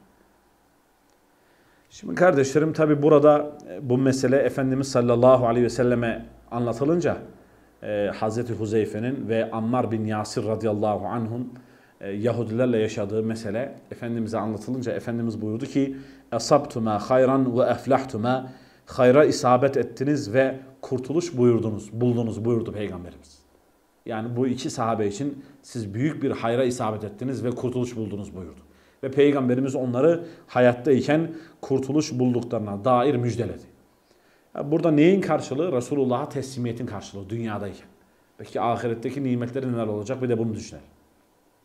Şimdi kardeşlerim tabi burada bu mesele Efendimiz sallallahu aleyhi ve selleme anlatılınca e, Hazreti Huzeyfe'nin ve Ammar bin Yasir radıyallahu anhum e, Yahudilerle yaşadığı mesele Efendimiz'e anlatılınca Efendimiz buyurdu ki "Esabtuma hayran ve eflahtuma", hayra isabet ettiniz ve kurtuluş buyurdunuz, buldunuz buyurdu Peygamberimiz. Yani bu iki sahabe için siz büyük bir hayra isabet ettiniz ve kurtuluş buldunuz buyurdu. Ve Peygamberimiz onları hayattayken kurtuluş bulduklarına dair müjdeledi. Yani burada neyin karşılığı? Resulullah'a teslimiyetin karşılığı dünyadayken. Peki ahiretteki nimetleri neler olacak? Bir de bunu düşünelim.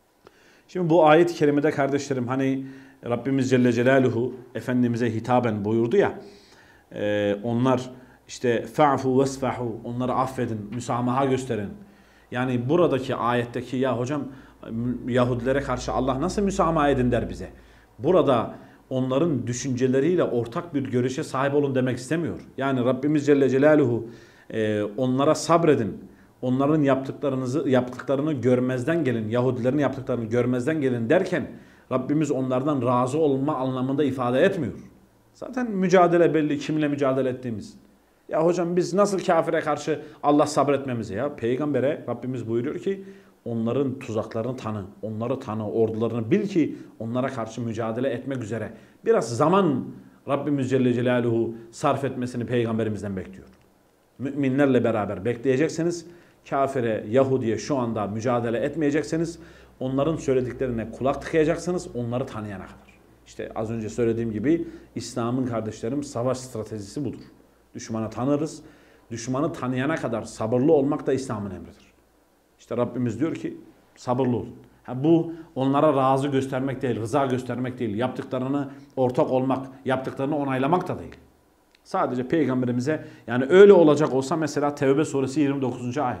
Şimdi bu ayet-i kerimede kardeşlerim hani Rabbimiz Celle Celaluhu Efendimiz'e hitaben buyurdu ya, e, onlar işte fa'fu vesfahu, onları affedin, müsamaha gösterin. Yani buradaki ayetteki ya hocam Yahudilere karşı Allah nasıl müsamaha edin der bize. Burada onların düşünceleriyle ortak bir görüşe sahip olun demek istemiyor. Yani Rabbimiz Celle Celaluhu e, onlara sabredin. Onların yaptıklarınızı yaptıklarını görmezden gelin. Yahudilerin yaptıklarını görmezden gelin derken Rabbimiz onlardan razı olma anlamında ifade etmiyor. Zaten mücadele belli, kimle mücadele ettiğimiz. Ya hocam biz nasıl kafire karşı Allah sabretmemizi ya? Peygambere Rabbimiz buyuruyor ki onların tuzaklarını tanı, onları tanı, ordularını bil ki onlara karşı mücadele etmek üzere. Biraz zaman Rabbimiz Celle Celaluhu sarf etmesini Peygamberimizden bekliyor. Müminlerle beraber bekleyeceksiniz. Kafire, Yahudiye şu anda mücadele etmeyeceksiniz. Onların söylediklerine kulak tıkayacaksınız onları tanıyana kadar. İşte az önce söylediğim gibi İslam'ın kardeşlerim savaş stratejisi budur. Düşmanı tanırız. Düşmanı tanıyana kadar sabırlı olmak da İslam'ın emridir. İşte Rabbimiz diyor ki sabırlı olun. Ha, bu onlara razı göstermek değil, rıza göstermek değil. Yaptıklarını ortak olmak, yaptıklarını onaylamak da değil. Sadece Peygamberimize yani öyle olacak olsa mesela Tevbe suresi yirmi dokuzuncu ayet.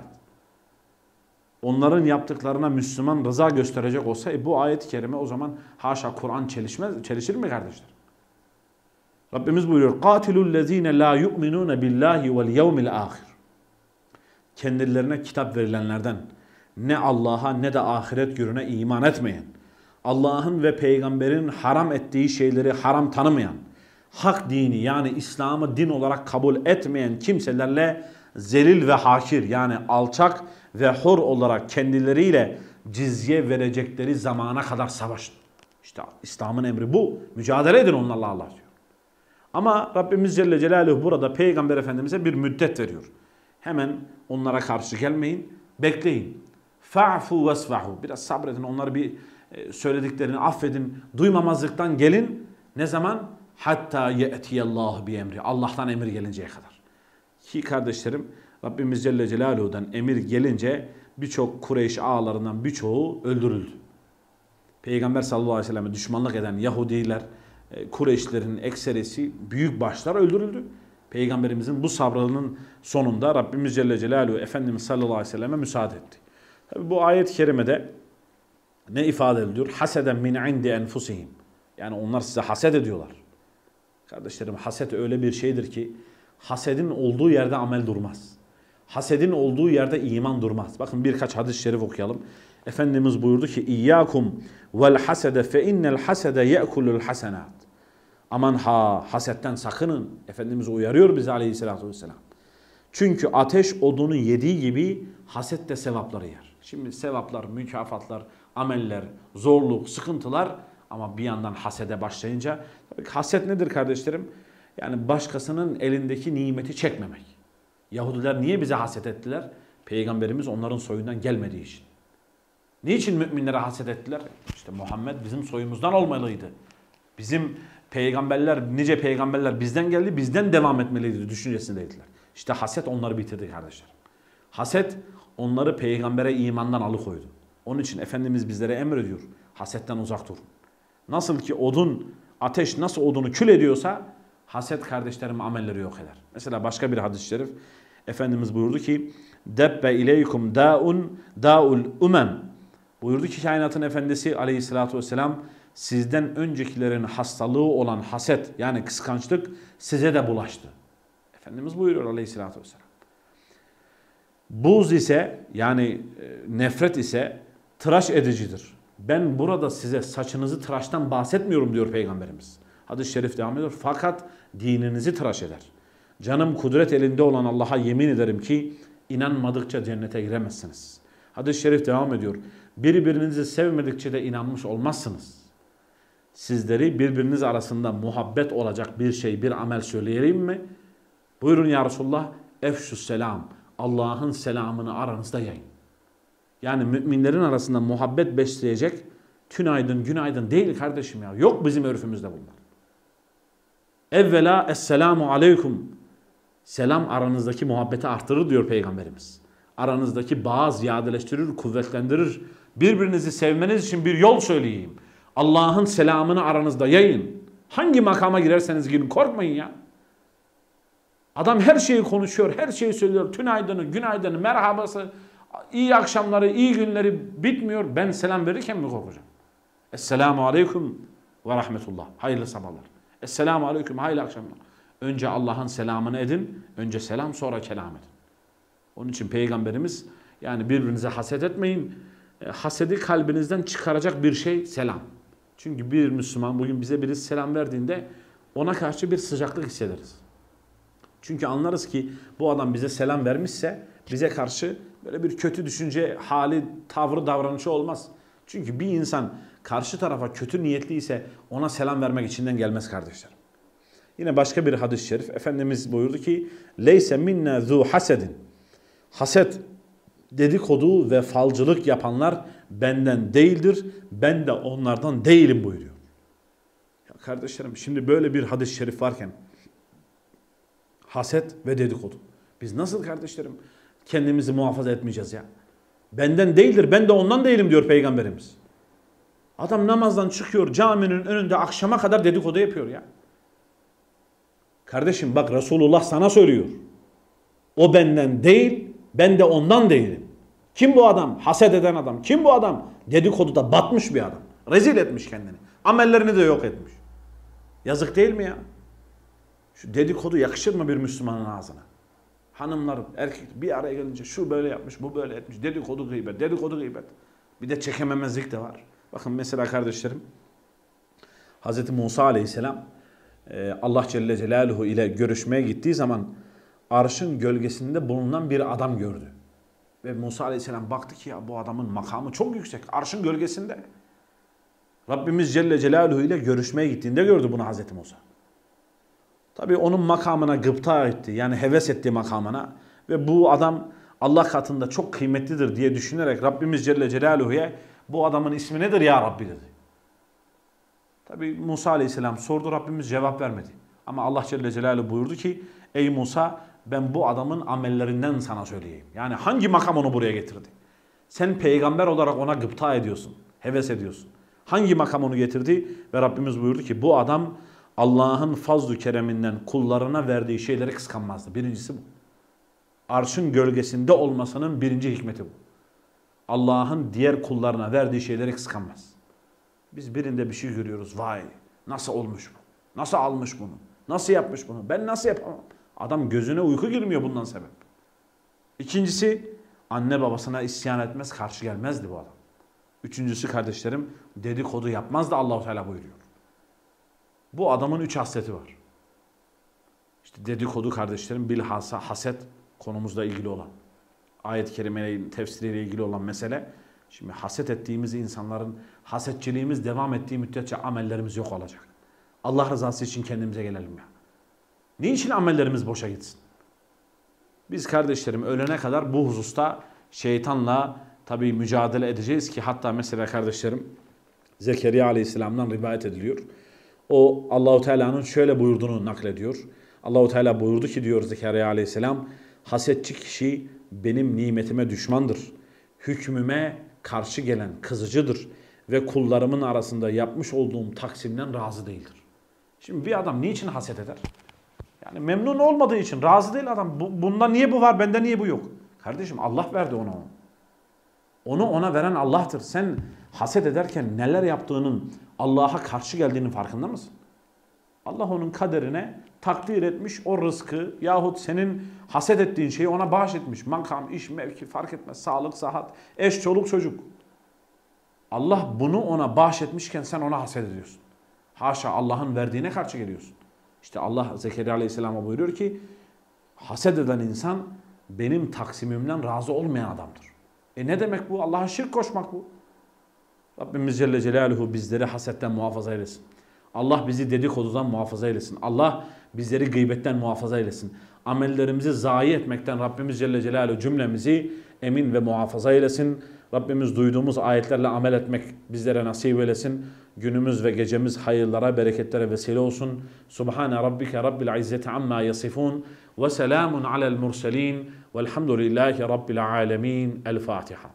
Onların yaptıklarına Müslüman rıza gösterecek olsa e, bu ayet-i kerime o zaman haşa Kur'an çelişmez, çelişir mi kardeşler? Rabbimiz buyuruyor قَاتِلُوا الَّذ۪ينَ لَا يُؤْمِنُونَ بِاللّٰهِ وَالْيَوْمِ الْآخِرِ Kendilerine kitap verilenlerden ne Allah'a ne de ahiret gününe iman etmeyen, Allah'ın ve peygamberin haram ettiği şeyleri haram tanımayan, hak dini yani İslam'ı din olarak kabul etmeyen kimselerle zelil ve hakir yani alçak ve hor olarak kendileriyle cizye verecekleri zamana kadar savaşın. İşte İslam'ın emri bu. Mücadele edin onlarla Allah diyor. Ama Rabbimiz Celle Celaluhu burada Peygamber Efendimiz'e bir müddet veriyor. Hemen onlara karşı gelmeyin, bekleyin. Fa'fu vesfahu. Biraz sabredin, onları bir söylediklerini affedin. Duymamazlıktan gelin. Ne zaman? Hatta ye'tiyallahu bi emri. Allah'tan emir gelinceye kadar. Ki kardeşlerim Rabbimiz Celle Celaluhu'dan emir gelince birçok Kureyş ağalarından birçoğu öldürüldü. Peygamber sallallahu aleyhi ve sellem'e düşmanlık eden Yahudiler, Kureyşlerin ekserisi büyük başlar öldürüldü. Peygamberimizin bu sabrının sonunda Rabbimiz Celle Celaluhu Efendimiz sallallahu aleyhi ve selleme müsaade etti. Tabi bu ayet-i kerimede ne ifade ediliyor? Haseden min indi enfusihim. Yani onlar size haset ediyorlar. Kardeşlerim haset öyle bir şeydir ki hasedin olduğu yerde amel durmaz. Hasedin olduğu yerde iman durmaz. Bakın birkaç hadis-i şerif okuyalım. Efendimiz buyurdu ki İyyâkum vel hasede fe innel hasede ye'kulul hasenat. Aman ha hasetten sakının. Efendimiz uyarıyor bizi aleyhissalatü vesselam. Çünkü ateş odunu yediği gibi haset de sevapları yer. Şimdi sevaplar, mükafatlar, ameller, zorluk, sıkıntılar ama bir yandan hasede başlayınca haset nedir kardeşlerim? Yani başkasının elindeki nimeti çekmemek. Yahudiler niye bize haset ettiler? Peygamberimiz onların soyundan gelmediği için. Niçin müminlere haset ettiler? İşte Muhammed bizim soyumuzdan olmalıydı. Bizim peygamberler, nice peygamberler bizden geldi, bizden devam etmeliydi düşüncesindeydiler. İşte haset onları bitirdi kardeşler. Haset onları peygambere imandan alıkoydu. Onun için Efendimiz bizlere emrediyor. Hasetten uzak durun. Nasıl ki odun, ateş nasıl odunu kül ediyorsa haset kardeşlerim amelleri yok eder. Mesela başka bir hadis-i şerif Efendimiz buyurdu ki Debbe ileykum da'un da'ul umem. Buyurdu ki kainatın efendisi aleyhissalatü vesselam sizden öncekilerin hastalığı olan haset yani kıskançlık size de bulaştı. Efendimiz buyuruyor aleyhissalatü vesselam. Buz ise yani nefret ise tıraş edicidir. Ben burada size saçınızı tıraştan bahsetmiyorum diyor Peygamberimiz. Hadis-i şerif devam ediyor. Fakat dininizi tıraş eder. Canım kudret elinde olan Allah'a yemin ederim ki inanmadıkça cennete giremezsiniz. Hadis-i şerif devam ediyor. Birbirinizi sevmedikçe de inanmış olmazsınız. Sizleri birbiriniz arasında muhabbet olacak bir şey, bir amel söyleyeyim mi? Buyurun ya Resulullah. Efşus selam. Allah'ın selamını aranızda yayın. Yani müminlerin arasında muhabbet besleyecek tünaydın, günaydın değil kardeşim ya. Yok bizim örfümüzde bunlar. Evvela esselamu aleyküm. Selam aranızdaki muhabbeti artırır diyor Peygamberimiz. Aranızdaki bağı ziyadeleştirir, kuvvetlendirir. Birbirinizi sevmeniz için bir yol söyleyeyim. Allah'ın selamını aranızda yayın. Hangi makama girerseniz girin, korkmayın ya. Adam her şeyi konuşuyor, her şeyi söylüyor. Tünaydını, günaydını, merhabası, iyi akşamları, iyi günleri bitmiyor. Ben selam verirken mi korkacağım? Esselamu aleyküm ve rahmetullah. Hayırlı sabahlar. Esselamu aleyküm, hayırlı akşamlar. Önce Allah'ın selamını edin. Önce selam, sonra kelam edin. Onun için Peygamberimiz, yani birbirinize haset etmeyin. E, hasedi kalbinizden çıkaracak bir şey selam. Çünkü bir Müslüman bugün bize birisi selam verdiğinde ona karşı bir sıcaklık hissederiz. Çünkü anlarız ki bu adam bize selam vermişse bize karşı böyle bir kötü düşünce hali, tavrı, davranışı olmaz. Çünkü bir insan karşı tarafa kötü niyetliyse ona selam vermek içinden gelmez kardeşlerim. Yine başka bir hadis-i şerif Efendimiz buyurdu ki leyse minna zu hasedin. Haset, dedikodu ve falcılık yapanlar benden değildir. Ben de onlardan değilim buyuruyor. Ya kardeşlerim, şimdi böyle bir hadis-i şerif varken haset ve dedikodu. Biz nasıl kardeşlerim kendimizi muhafaza etmeyeceğiz ya? Benden değildir, ben de ondan değilim diyor Peygamberimiz. Adam namazdan çıkıyor, caminin önünde akşama kadar dedikodu yapıyor ya. Kardeşim bak, Resulullah sana söylüyor. O benden değil, ben de ondan değilim. Kim bu adam? Haset eden adam. Kim bu adam? Dedikoduda batmış bir adam. Rezil etmiş kendini. Amellerini de yok etmiş. Yazık değil mi ya? Şu dedikodu yakışır mı bir Müslümanın ağzına? Hanımlar, erkek bir araya gelince şu böyle yapmış, bu böyle etmiş. Dedikodu gıybet, dedikodu gıybet. Bir de çekememezlik de var. Bakın mesela kardeşlerim, Hazreti Musa aleyhisselam Allah Celle Celaluhu ile görüşmeye gittiği zaman arşın gölgesinde bulunan bir adam gördü. Ve Musa aleyhisselam baktı ki ya bu adamın makamı çok yüksek. Arşın gölgesinde. Rabbimiz Celle Celaluhu ile görüşmeye gittiğinde gördü bunu Hazreti Musa. Tabii onun makamına gıpta etti. Yani heves etti makamına. Ve bu adam Allah katında çok kıymetlidir diye düşünerek Rabbimiz Celle Celaluhu'ya bu adamın ismi nedir ya Rabbi dedi. Tabii Musa aleyhisselam sordu, Rabbimiz cevap vermedi. Ama Allah Celle Celaluhu buyurdu ki ey Musa, ben bu adamın amellerinden sana söyleyeyim. Yani hangi makam onu buraya getirdi? Sen peygamber olarak ona gıpta ediyorsun, heves ediyorsun. Hangi makam onu getirdi? Ve Rabbimiz buyurdu ki bu adam Allah'ın fazl-ı kereminden kullarına verdiği şeyleri kıskanmazdı. Birincisi bu. Arşın gölgesinde olmasının birinci hikmeti bu. Allah'ın diğer kullarına verdiği şeyleri kıskanmaz. Biz birinde bir şey görüyoruz. Vay nasıl olmuş bu? Nasıl almış bunu? Nasıl yapmış bunu? Ben nasıl yapamam? Adam gözüne uyku girmiyor bundan sebep. İkincisi, anne babasına isyan etmez, karşı gelmezdi bu adam. Üçüncüsü kardeşlerim, dedikodu yapmazdı Allah-u Teala buyuruyor. Bu adamın üç hasleti var. İşte dedikodu kardeşlerim bilhassa haset, konumuzla ilgili olan, ayet-i kerimenin tefsiriyle ilgili olan mesele. Şimdi haset ettiğimiz insanların, hasetçiliğimiz devam ettiği müddetçe amellerimiz yok olacak. Allah rızası için kendimize gelelim ya. Niçin amellerimiz boşa gitsin? Biz kardeşlerim ölene kadar bu hususta şeytanla tabii mücadele edeceğiz ki hatta mesela kardeşlerim Zekeriya Aleyhisselam'dan rivayet ediliyor. O Allahu Teala'nın şöyle buyurduğunu naklediyor. Allahu Teala buyurdu ki diyor Zekeriya Aleyhisselam, hasetçi kişi benim nimetime düşmandır. Hükmüme karşı gelen kızıcıdır ve kullarımın arasında yapmış olduğum taksimden razı değildir. Şimdi bir adam niçin haset eder? Yani memnun olmadığı için razı değil adam. Bu, bunda niye bu var, bende niye bu yok? Kardeşim Allah verdi ona onu. Onu ona veren Allah'tır. Sen haset ederken neler yaptığının Allah'a karşı geldiğinin farkında mısın? Allah onun kaderine takdir etmiş o rızkı yahut senin haset ettiğin şeyi ona bahşetmiş. Makam, iş, mevki fark etmez. Sağlık, sıhhat, eş, çoluk, çocuk. Allah bunu ona bahşetmişken sen ona haset ediyorsun. Haşa Allah'ın verdiğine karşı geliyorsun. İşte Allah Zekeriya Aleyhisselam'a buyuruyor ki haset eden insan benim taksimimden razı olmayan adamdır. E ne demek bu? Allah'a şirk koşmak bu. Rabbimiz Celle Celaluhu bizleri hasetten muhafaza eylesin. Allah bizi dedikodudan muhafaza eylesin. Allah bizleri gıybetten muhafaza eylesin. Amellerimizi zayi etmekten Rabbimiz Celle Celaluhu cümlemizi emin ve muhafaza eylesin. Rabbimiz duyduğumuz ayetlerle amel etmek bizlere nasip eylesin. Günümüz ve gecemiz hayırlara, bereketlere vesile olsun. Subhane rabbike rabbil izzeti amma yasifun ve selamun alel murselin velhamdülillahi rabbil alemin. El Fatiha.